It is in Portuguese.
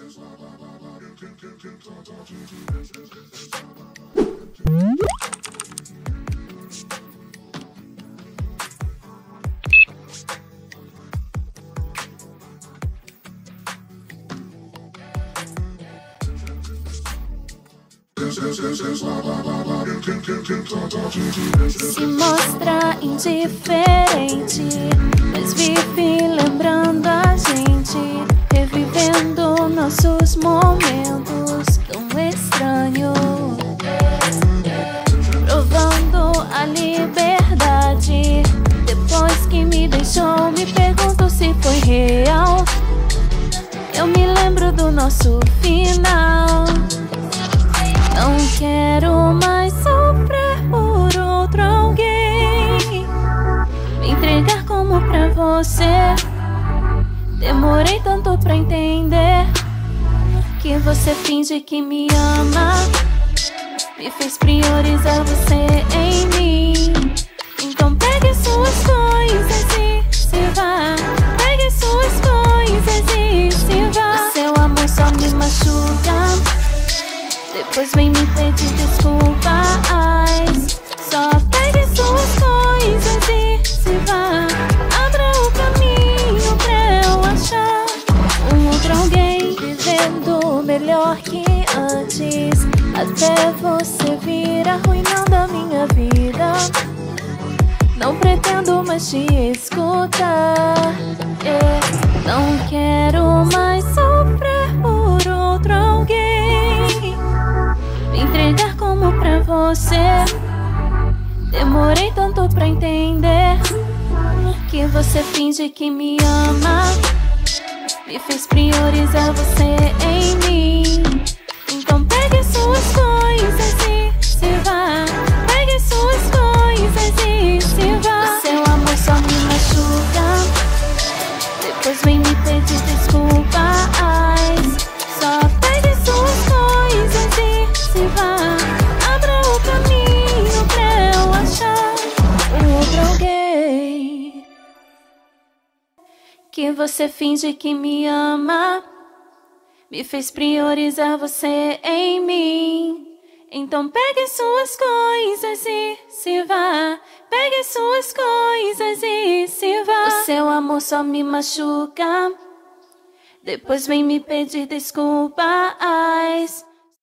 Se mostra indiferente, mas vive lembrando a gente, revivendo nossos momentos tão estranhos, provando a liberdade. Depois que me deixou, me pergunto se foi real. Eu me lembro do nosso final. Não quero mais sofrer por outro alguém, me entregar como pra você. Demorei tanto pra entender que você finge que me ama, me fez priorizar você em mim. Então pegue suas coisas e se vá. Pegue suas coisas e se vá. Seu amor só me machuca, depois vem me pedir desculpas. Só pegue suas coisas e se vá. Abra o caminho pra eu achar outro alguém, vivendo melhor que antes, até você vir arruinando a minha vida. Não pretendo mais te escutar, não quero mais sofrer por outro alguém, me entregar como pra você. Demorei tanto pra entender que você finge que me ama, me fez priorizar você em mim. Então pegue suas coisas e se vá. Pegue suas coisas e se vá. Seu amor só me machuca, depois vem me pedir desculpas. Só pegue suas coisas e se vá. Abra o caminho pra eu achar outro alguém, que você finge que me ama, me fez priorizar você em mim. Então pegue suas coisas e se vá. Pegue suas coisas e se vá. O seu amor só me machuca, depois vem me pedir desculpas.